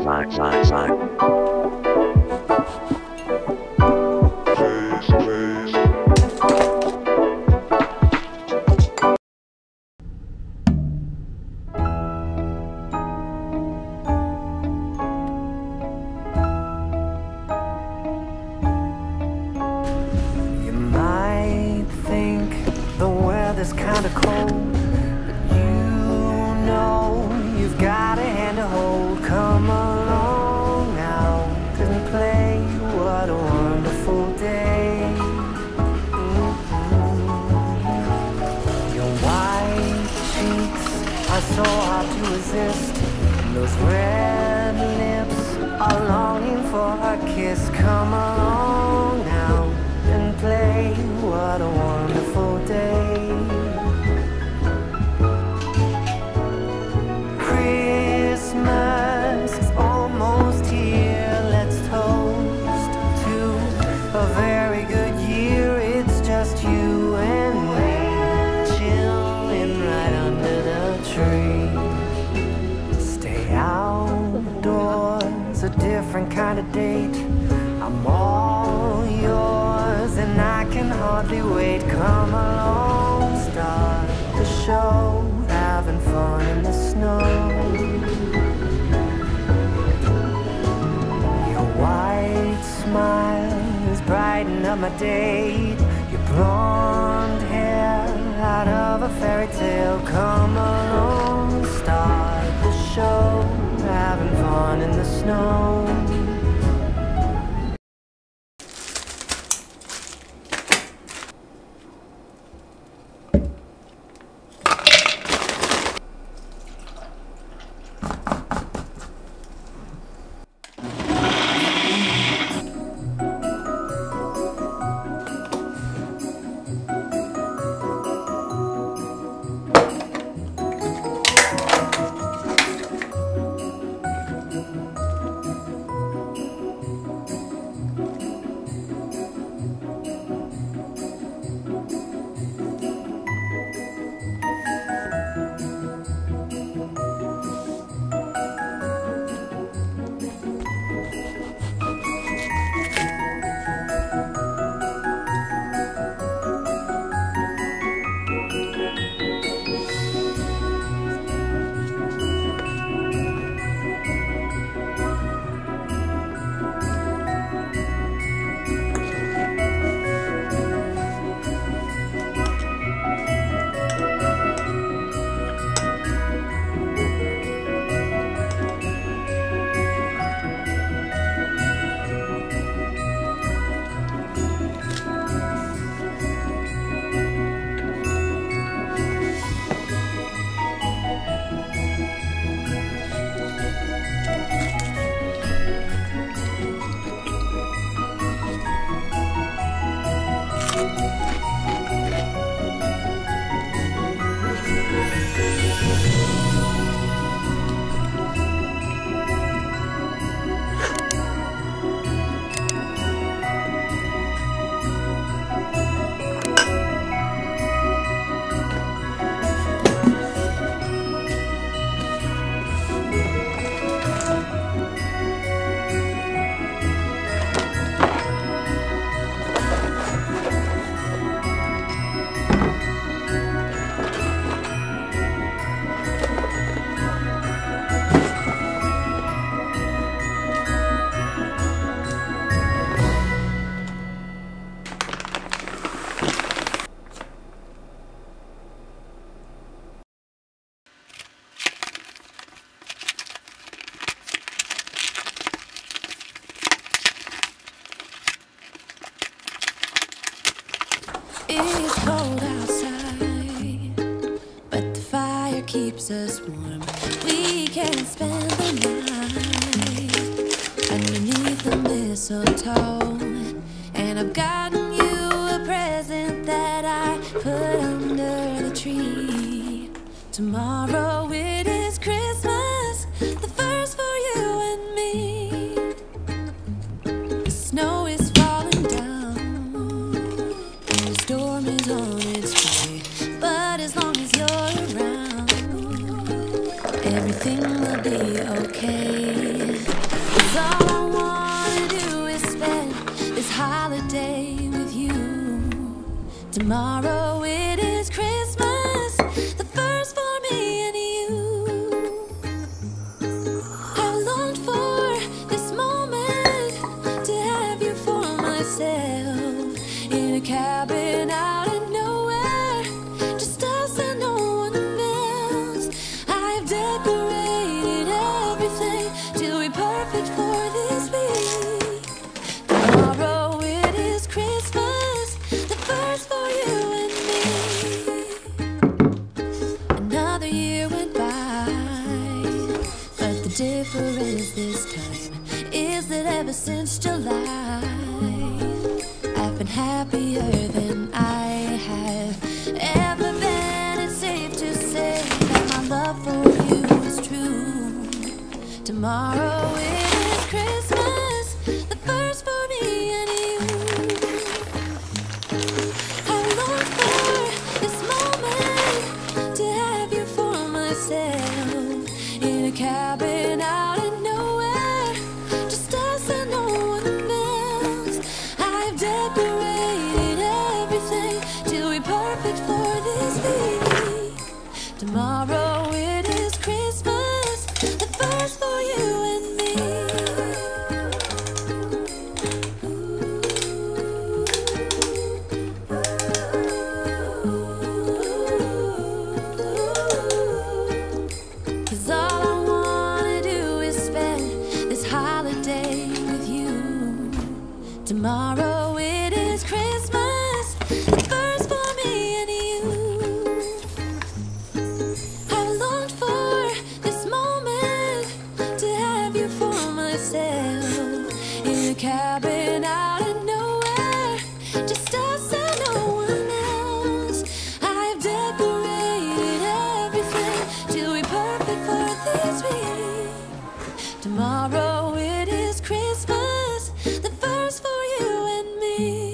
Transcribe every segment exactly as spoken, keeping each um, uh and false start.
side, side, side. It's kinda cold, but you know you've got a hand to hold. Come along out and play. What a wonderful day. Mm-hmm. Your white cheeks are so hard to resist, and those red lips are longing for a kiss. Come along out and play. What a wonderful day. A different kind of date. I'm all yours and I can hardly wait. Come along, start the show, having fun in the snow. Your white smile is brightening up my day. Your blonde hair out of a fairy tale. Come along, start the show, having fun in the snow. It's cold outside, but the fire keeps us warm. We can spend the night underneath the mistletoe. And I've gotten you a present that I put under the tree. Tomorrow it is Christmas, the first for you and me. The snow is falling down, and the storm is on its way. But as long as you're around, everything will be okay. Tomorrow it is Christmas, the first for me and you. I longed for this moment to have you for myself, in a cabin out in nowhere, just us and no one else. I've decorated everything till we're perfect for this week. Tomorrow it is Christmas, the first for you and me. Another year went by, but the difference this time is that ever since July, I've been happier than I have ever been. It's safe to say that my love for you is true. Tomorrow it is Christmas, the first for me and you. I long for this moment to have you for myself, in a cabin out in nowhere, just us and no one else. I've decorated everything till we're perfect for this week. Tomorrow it is Christmas, the first for you and me. Cause all I wanna do is spend this holiday with you. Tomorrow it is Christmas, the first for me and you. I longed for this moment to have you for myself, in a cabin out in nowhere, just us and no one else. I've decorated everything till we're perfect for this week. Tomorrow it is Christmas, the first for you and me.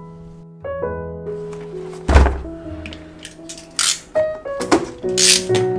Thank you.